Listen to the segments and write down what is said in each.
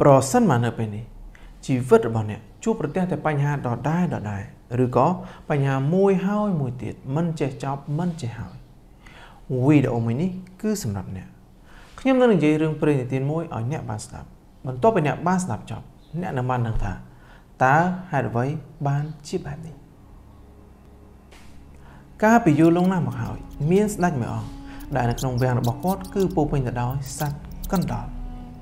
ប្រសិនមកនៅពេលនេះជីវិតរបស់អ្នកជួបប្រទះតែបញ្ហាដដែលឬក៏បញ្ហាមួយហើយមួយទៀតមិនចេះចប់មិនចេះហើយវីដេអូមួយនេះគឺសម្រាប់អ្នកខ្ញុំនឹងនិយាយរឿងព្រេងនិទានមួយឲ្យអ្នកបានស្ដាប់បន្ទាប់ពីអ្នកបានស្ដាប់ចប់អ្នកនឹងបានដឹងថាតើហេតុអ្វីបានជាបែបនេះកាលពីយូរលង់ណាស់មកហើយមានស្ដេចមួយអង្គដែលនៅក្នុងវាំងរបស់គាត់គឺពោពេញទៅដោយសត្វកណ្ដុរ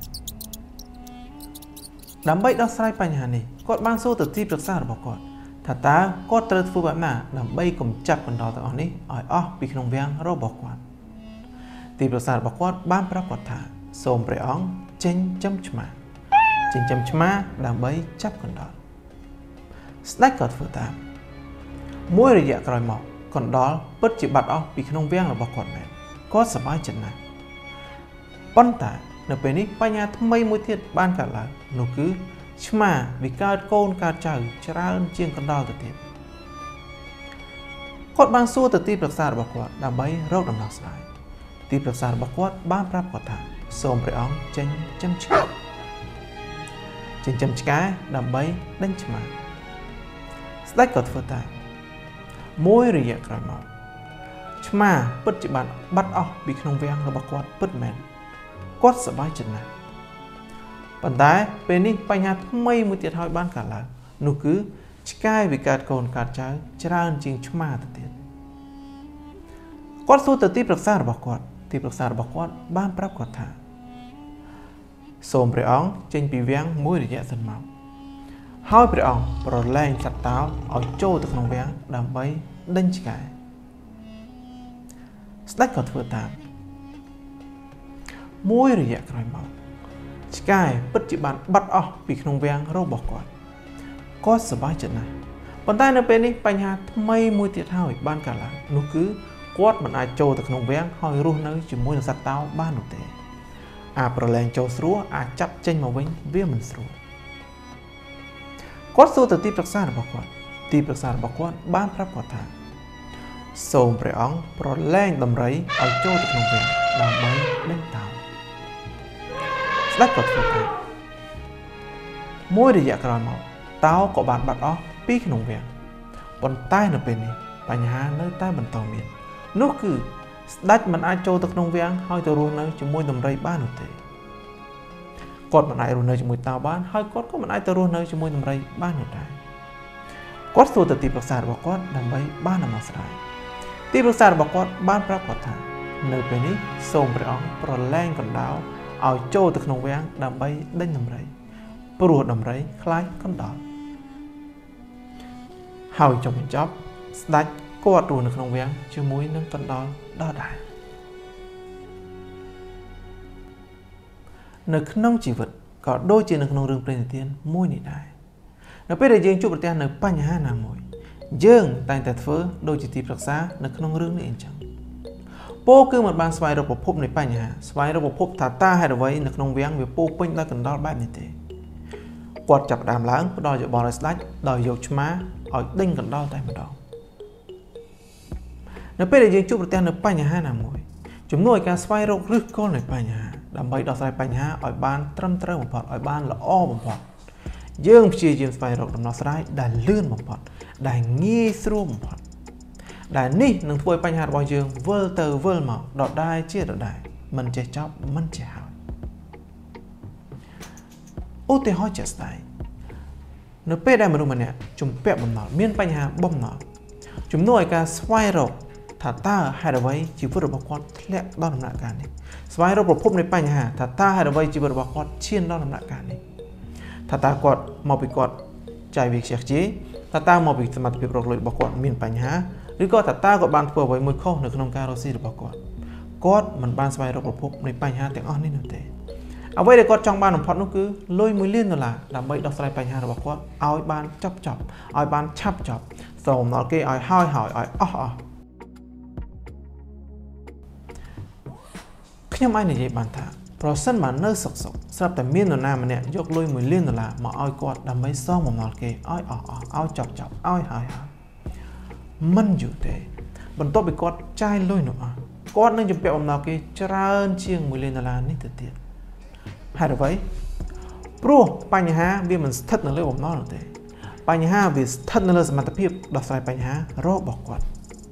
ដើម្បីដោះស្រាយបញ្ហានេះគាត់បានសួរទៅទីប្រឹក្សារបស់គាត់ថាតើគាត់ត្រូវធ្វើបែបណាដើម្បីកម្ចាត់កណ្ដុរទាំងអស់នេះឲ្យអស់ពីក្នុងវាំងរបស់គាត់ទីប្រឹក្សារបស់គាត់បានប្រាប់គាត់ថាសូមព្រះអង្គចិញ្ចឹមឆ្មាដើម្បីចាប់កណ្ដុរស្ដេចក៏ធ្វើតាមមួយរយៈក្រោយមកកណ្ដុរពិតជាបាត់អស់ពីក្នុងវាំងរបស់គាត់មែនគាត់សប្បាយចិត្តណាស់ប៉ុន្តែនៅពេលនេះបញ្ហាថ្មីមួយទៀតបានកើតឡើងនោះគឺឆ្មាវាកើតកូនកើតចៅច្រើនជាងកណ្ដុរទៅទៀតគាត់បានសួរទៅទីប្រឹក្សារបស់គាត់ដើម្បីរកដំណោះស្រាយទីប្រឹក្សារបស់គាត់បានប្រាប់គាត់ថាសូមព្រះអង្គចិញ្ចឹមឆ្កែដើម្បីដេញឆ្មាស្ដេចក៏ធ្វើតាមមួយរយៈក្រោយមកឆ្មាពិតជាបានបាត់អស់ពីក្នុងវាំងរបស់គាត់ពិតមែនគាត់សប្បាយចិត្តណាស់ប៉ុន្តែពេលនេះបញ្ហាថ្មីមួយទៀតហើយបានកើតឡើងនោះគឺឆ្កែវាកើតកូនកើតចៅច្រើនជាងឆ្មាទៅទៀតគាត់សួរទៅទីប្រឹក្សារបស់គាត់ទីប្រឹក្សារបស់គាត់បានប្រាប់គាត់ថាសូមព្រះអង្គចេញពីវាំងមួយរយៈសិនមកហើយព្រះអង្គប្រឡែងសត្វតោឲ្យចូលទៅក្នុងវាំងដើម្បីដេញឆ្កែស្ដេចក៏ធ្វើតាមមួយរយៈក្រោយមកឆ្កែពិតជាបានបាត់អស់ពីក្នុងវាំងរបស់គាត់សប្បាយចិត្តណាស់ប៉ុន្តែនៅពេលនេះបញ្ហាថ្មីមួយទៀតហើយបានកើតឡើងនោះគឺគាត់មិនអាចចូលទៅក្នុងវាំងហើយរស់នៅជាមួយនឹងសត្វតោបាននោះទេប្រឡែងចូលស្រួលអាចចាប់ចេញមកវិញវាមិនស្រួលគាត់សួរទៅទីប្រឹក្សារបស់គាត់ទីប្រឹក្សារបស់គាត់បានប្រាប់គាត់ថាសូមព្រះអង្គប្រឡែងដំរីឲ្យចូលទៅក្នុងវាំងដើម្បីដេញតោស្ដេចក៏ធ្វើតាមមួយរយៈក្រោយមកតោក៏បានបាត់អស់ពីក្នុងវាំងប៉ុន្តែនៅពេលនេះបញ្ហានៅតែបន្តមាននោះគឺស្ដេចមិនអាចចូលទៅក្នុងវាំងហើយទៅរស់នៅជាមួយដំរីបាននោះទេគាត់មិនអាចរស់នៅជាមួយតោបានហើយគាត់ក៏មិនអាចទៅរស់នៅជាមួយដំរីបាននោះដែរគាត់សួរទៅទីប្រឹក្សារបស់គាត់ដើម្បីបានដំណោះស្រាយទីប្រឹក្សារបស់គាត់បានប្រាប់គាត់ថានៅពេលនេះសូមព្រះអង្គប្រឡែងកណ្ដោឲ្យចូលទៅក្នុងវាំងដើម្បីដេញដំរីព្រោះដំរីខ្លាចកណ្ដោហើយចុងបញ្ចប់ស្ដេចគាត់រស់នៅក្នុងវាំងជាមួយនឹងកណ្ដោដដែលនៅក្នុងជីវិតក៏ដូចជានៅក្នុងរឿងព្រេងនិទានមួយនេះដែរនៅពេលដែលយើងជួបប្រទះនៅបញ្ហាណាមួយយើងតែងតែធ្វើដូចជាទីប្រឹក្សានៅក្នុងរឿងនេះអញ្ចឹងពោគឺមិនបានស្វែងរកប្រភពនៃបញ្ហាស្វែងរកប្រភពថាតើហេតុអ្វីនៅក្នុងវាំងវាពោពេញដោយកណ្ដុរបែបនេះទេគាត់ចាប់ផ្ដើមឡើងផ្ដល់យោបល់ឲ្យស្ដេចដោយយកឆ្មាឲ្យដេញកណ្ដុរតែម្ដងនៅពេលដែលយើងជួបប្រទះនៅបញ្ហាណាមួយជំនួសឲ្យការស្វែងរកឫសគល់នៃបញ្ហាដើម្បីដោះស្រាយបញ្ហាឲ្យបានត្រឹមត្រូវបំផុតឲ្យបានល្អបំផុតយើងព្យាយាមស្វែងរកដំណោះស្រាយដែលលឿនបំផុតដែលងាយស្រួលបំផុតដែលនេះនឹងធ្វើឲ្យបញ្ហារបស់យើងវិលទៅវិលមកដដែលជាដដែលមិនចេះចប់មិនចេះហើយឧទាហរណ៍ជាក់ស្ដែងនៅពេលដែលមនុស្សម្នាក់ជំពាក់បំណុលមានបញ្ហាបំណុលជំនួសឲ្យការស្វែងរកថាតើហេតុអ្វីជីវិតរបស់គាត់ធ្លាក់ដល់ដំណាក់កាលនេះស្វែងរកប្រភពនៃបញ្ហាថាតើហេតុអ្វីជីវិតរបស់គាត់ឈានដល់ដំណាក់កាលនេះថាតើគាត់មកពីគាត់ចាយវាខ្ជះខ្ជាយថាតើមកពីសមត្ថភាពរកលុយរបស់គាត់មានបញ្ហាឬក៏ថាតើគាត់បានធ្វើអ្វីមួយខុសនៅក្នុងការរកស៊ីរបស់គាត់មិនបានស្វែងរកប្រភពនៃបញ្ហាទាំងអស់នេះនោះទេអ្វីដែលគាត់ចង់បានបំផុតនោះគឺលុយ$1 លានដើម្បីដោះស្រាយបញ្ហារបស់គាត់ឲ្យបានចប់ឲ្យបានឆាប់ចប់សូមដល់គេឲ្យហើយឲ្យអស់ខ្ញុំអាចនិយាយបានថាប្រសិនបើនៅសុកស្រាប់តែមាននរណាម្នាក់យកលុយ$1 លានមកឲ្យគាត់ដើម្បីសងបំណុលគេឲ្យអស់ឲ្យចប់ឲ្យហើយមិនយូរទេបន្ទាប់ពីគាត់ចាយលុយនោះអស់គាត់នឹងជំពាក់បំណុលគេច្រើនជាង$1 លាននេះទៅទៀតហេតុអ្វីព្រោះបញ្ហាវាមិនស្ថិតនៅលើបំណុលទេបញ្ហាវាស្ថិតនៅលើសមត្ថភាពដោះស្រាយបញ្ហារបស់គាត់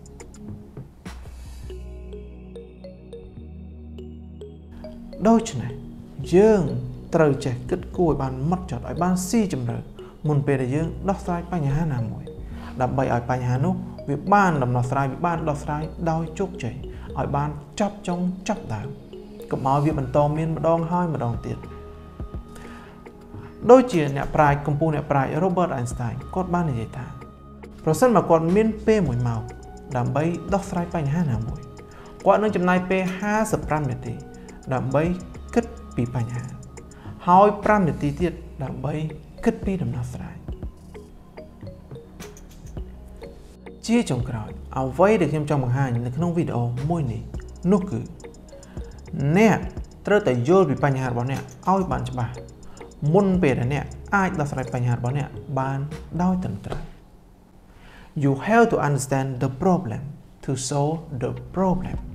ដូច្នេះយើងត្រូវចេះគិតគូរឲ្យបានម៉ត់ចត់ឲ្យបានស៊ីជម្រៅមុនពេលដែលយើងដោះស្រាយបញ្ហាណាមួយដើម្បីឲ្យបញ្ហានោះវាបានដំណោះស្រាយវាបានដោះស្រាយដោយជោគជ័យឲ្យបានចប់ចុងចប់ដើមកុំឲ្យវាបន្តមានម្ដងហើយម្ដងទៀតដូចជាអ្នកប្រាជ្ញកម្ពុជាអ្នកប្រាជ្ញ Robert Einstein គាត់បាននិយាយថាប្រសិនបើគាត់មានពេល1ម៉ោងដើម្បីដោះស្រាយបញ្ហាណាមួយគាត់នឹងចំណាយពេល55នាទីដើម្បីគិតពីបញ្ហាហើយ5នាទីទៀតដើម្បីគិតពីដំណោះស្រាយជាចុងក្រោយអ្វីដែលខ្ញុំចង់បង្ហាញនៅក្នុងវីដេអូមួយនេះនោះគឺអ្នកត្រូវតែយល់ពីបញ្ហារបស់អ្នកឲ្យបានច្បាស់មុនពេលដែលអ្នកអាចដោះស្រាយបញ្ហារបស់អ្នកបានដោយត្រឹមត្រូវ You have to understand the problem to solve the problem